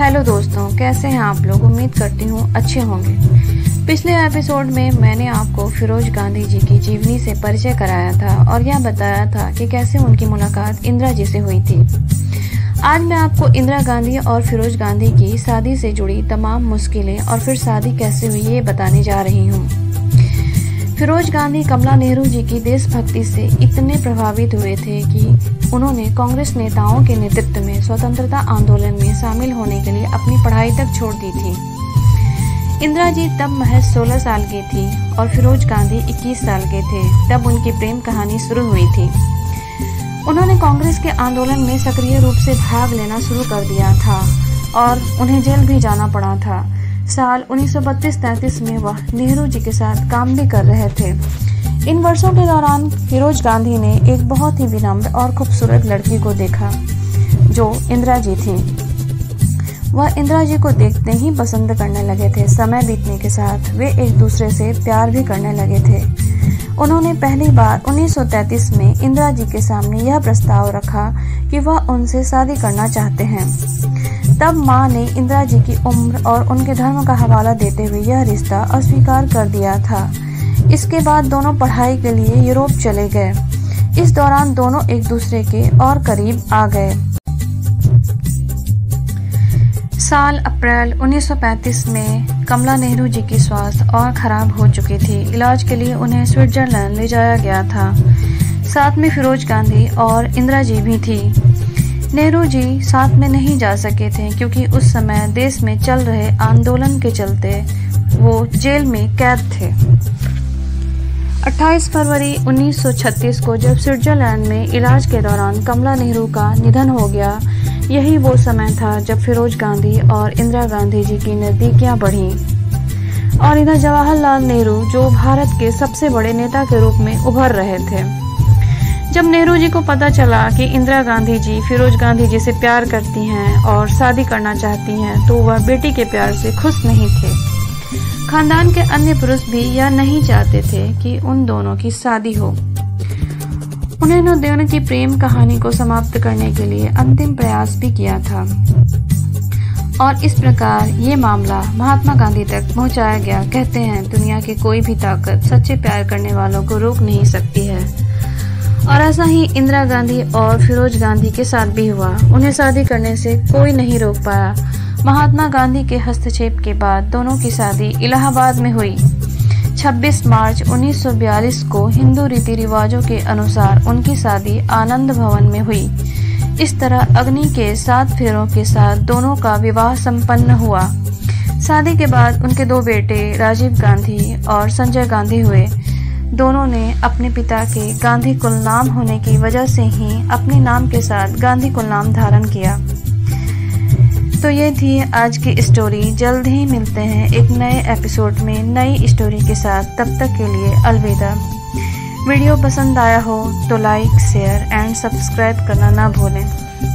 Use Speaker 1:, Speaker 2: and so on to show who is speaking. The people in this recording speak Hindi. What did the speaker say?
Speaker 1: हेलो दोस्तों, कैसे हैं आप लोग। उम्मीद करती हूँ अच्छे होंगे। पिछले एपिसोड में मैंने आपको फिरोज गांधी जी की जीवनी से परिचय कराया था और यह बताया था कि कैसे उनकी मुलाकात इंदिरा जी से हुई थी। आज मैं आपको इंदिरा गांधी और फिरोज गांधी की शादी से जुड़ी तमाम मुश्किलें और फिर शादी कैसे हुई ये बताने जा रही हूँ। फिरोज गांधी कमला नेहरू जी की देशभक्ति से इतने प्रभावित हुए थे कि उन्होंने कांग्रेस नेताओं के नेतृत्व में स्वतंत्रता आंदोलन में शामिल होने के लिए अपनी पढ़ाई तक छोड़ दी थी। इंदिरा जी तब महज 16 साल की थी और फिरोज गांधी 21 साल के थे। तब उनकी प्रेम कहानी शुरू हुई थी। उन्होंने कांग्रेस के आंदोलन में सक्रिय रूप से भाग लेना शुरू कर दिया था और उन्हें जेल भी जाना पड़ा था। साल 1932-33 में वह नेहरू जी के साथ काम भी कर रहे थे। इन वर्षों के दौरान फिरोज गांधी ने एक बहुत ही विनम्र और खूबसूरत लड़की को देखा जो इंदिरा जी थी। वह इंदिरा जी को देखते ही पसंद करने लगे थे। समय बीतने के साथ वे एक दूसरे से प्यार भी करने लगे थे। उन्होंने पहली बार 1933 में इंदिरा जी के सामने यह प्रस्ताव रखा कि वह उनसे शादी करना चाहते हैं। तब मां ने इंदिरा जी की उम्र और उनके धर्म का हवाला देते हुए यह रिश्ता अस्वीकार कर दिया था। इसके बाद दोनों पढ़ाई के लिए यूरोप चले गए। इस दौरान दोनों एक दूसरे के और करीब आ गए। साल अप्रैल 1935 में कमला नेहरू जी की स्वास्थ्य और खराब हो चुकी थी। इलाज के लिए उन्हें स्विट्जरलैंड ले जाया गया था। साथ में फिरोज गांधी और इंदिरा जी भी थी। नेहरू जी साथ में नहीं जा सके थे क्योंकि उस समय देश में चल रहे आंदोलन के चलते वो जेल में कैद थे। 28 फरवरी 1936 को जब स्विट्जरलैंड में इलाज के दौरान कमला नेहरू का निधन हो गया, यही वो समय था जब फिरोज गांधी और इंदिरा गांधी जी की नजदीकियां बढ़ी। और इधर जवाहरलाल नेहरू जो भारत के सबसे बड़े नेता के रूप में उभर रहे थे। जब नेहरू जी को पता चला कि इंदिरा गांधी जी फिरोज गांधी जी से प्यार करती हैं और शादी करना चाहती हैं, तो वह बेटी के प्यार से खुश नहीं थे। खानदान के अन्य पुरुष भी यह नहीं चाहते थे कि उन दोनों की शादी हो। उन्होंने दोनों की प्रेम कहानी को समाप्त करने के लिए अंतिम प्रयास भी किया था और इस प्रकार ये मामला महात्मा गांधी तक पहुंचाया गया। कहते हैं दुनिया की कोई भी ताकत सच्चे प्यार करने वालों को रोक नहीं सकती है। और ऐसा ही इंदिरा गांधी और फिरोज गांधी के साथ भी हुआ। उन्हें शादी करने से कोई नहीं रोक पाया। महात्मा गांधी के हस्तक्षेप के बाद दोनों की शादी इलाहाबाद में हुई। 26 मार्च 1942 को हिंदू रीति रिवाजों के अनुसार उनकी शादी आनंद भवन में हुई। इस तरह अग्नि के 7 फेरों के साथ दोनों का विवाह संपन्न हुआ। शादी के बाद उनके 2 बेटे राजीव गांधी और संजय गांधी हुए। दोनों ने अपने पिता के गांधी कुल नाम होने की वजह से ही अपने नाम के साथ गांधी कुल नाम धारण किया। तो ये थी आज की स्टोरी। जल्द ही मिलते हैं एक नए एपिसोड में नई स्टोरी के साथ। तब तक के लिए अलविदा। वीडियो पसंद आया हो तो लाइक, शेयर एंड सब्सक्राइब करना ना भूलें।